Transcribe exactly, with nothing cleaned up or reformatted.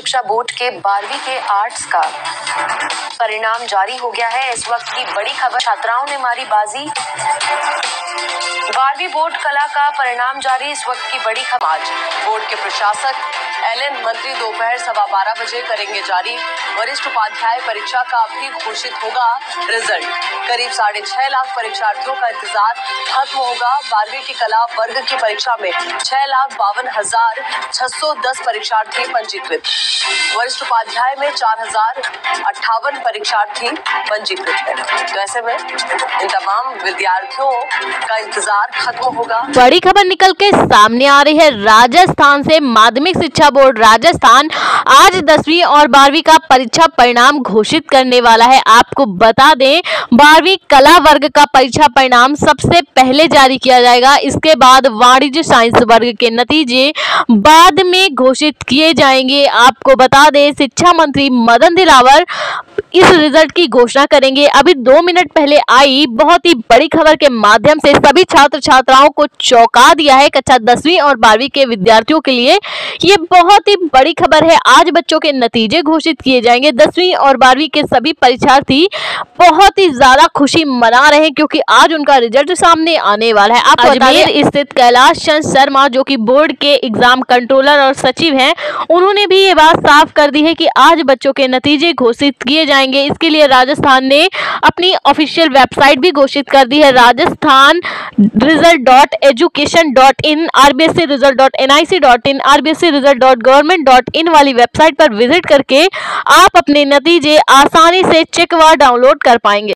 शिक्षा बोर्ड के बारहवीं के आर्ट्स का परिणाम जारी हो गया है। इस वक्त की बड़ी खबर, छात्राओं ने मारी बाजी। बारहवीं बोर्ड कला का परिणाम जारी, इस वक्त की बड़ी खबर। आज बोर्ड के प्रशासक एलएन मंत्री दोपहर सवा बारह बजे करेंगे जारी। वरिष्ठ उपाध्याय परीक्षा का भी घोषित होगा रिजल्ट। करीब साढ़े छह लाख परीक्षार्थियों का इंतजार खत्म होगा। बारहवीं की कला वर्ग की परीक्षा में छह लाख बावन हजार छह सौ दस परीक्षार्थी पंजीकृत। वरिष्ठ उपाध्याय में चार हजार अट्ठावन परीक्षार्थी पंजीकृत है। तो ऐसे में इन तमाम विद्यार्थियों का इंतजार खत्म होगा। बड़ी खबर निकल के सामने आ रही है राजस्थान से। माध्यमिक शिक्षा बोर्ड राजस्थान आज दसवीं और बारहवीं का परीक्षा परिणाम घोषित करने वाला है। आपको बता दें, बारहवीं कला वर्ग का परीक्षा परिणाम सबसे पहले जारी किया जाएगा। इसके बाद वाणिज्य साइंस वर्ग के नतीजे बाद में घोषित किए जाएंगे। आपको बता दें, शिक्षा मंत्री मदन दिलावर इस रिजल्ट की घोषणा करेंगे। अभी दो मिनट पहले आई बहुत ही बड़ी खबर के माध्यम से सभी छात्र छात्राओं को चौंका दिया है। कक्षा दसवीं और बारहवीं के विद्यार्थियों के लिए ये बहुत ही बड़ी खबर है। आज बच्चों के नतीजे घोषित किए जाएंगे। दसवीं और बारहवीं के सभी परीक्षार्थी बहुत ही ज्यादा खुशी मना रहे हैं क्योंकि आज उनका रिजल्ट सामने आने वाला है। आप अजमेर स्थित कैलाश चंद शर्मा, जो कि बोर्ड के एग्जाम कंट्रोलर और सचिव हैं, उन्होंने भी ये बात साफ कर दी है कि आज बच्चों के नतीजे घोषित किए जाएंगे। इसके लिए राजस्थान ने अपनी ऑफिशियल वेबसाइट भी घोषित कर दी है, Rajasthan result dot education dot in, RBSC result dot NIC dot in, RBSC result dot government dot in वाली वेबसाइट पर विजिट करके आप अपने नतीजे आसानी से चेक व डाउनलोड कर पाएंगे।